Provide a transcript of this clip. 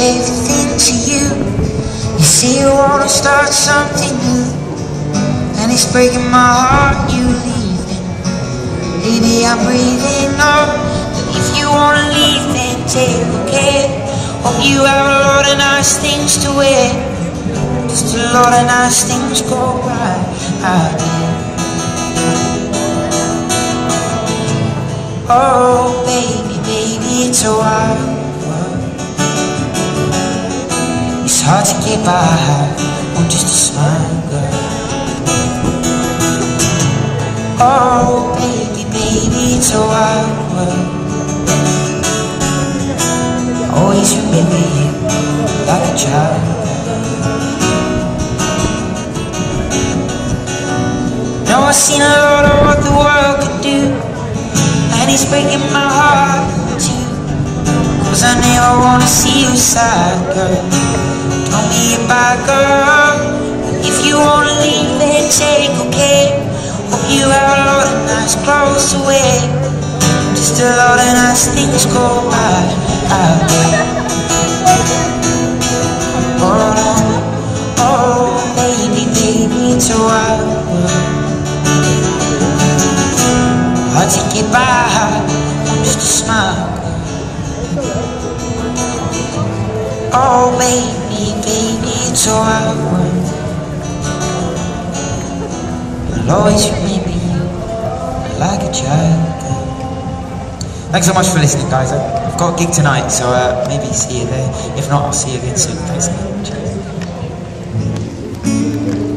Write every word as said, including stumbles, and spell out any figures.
everything to you. You say you wanna start something new, and it's breaking my heart you leaving. Baby, I'm breathing up, but if you wanna leave, then take care. Hope you have a lot of nice things to wear, just a lot of nice things go right out there. Oh baby, baby, it's a wild world. It's hard to get by on just a smile, girl. Oh baby, baby, it's a wild world. Always remember you like a child. Now I've seen a lot of what the world could do, and it's breaking my heart too, cause I never wanna see you sad, girl. Don't be a bad girl. If you wanna leave, then take okay. Hope you have a lot of nice clothes to wear, just a lot of nice things go by out there. Oh, oh, baby, baby, it's a wild world. Hard to get by on just a smile. Oh baby, baby, it's a wild world. I'll always remember you like a child. Thanks so much for listening, guys. I've got a gig tonight, so uh, maybe see you there. If not, I'll see you again soon. Thanks again.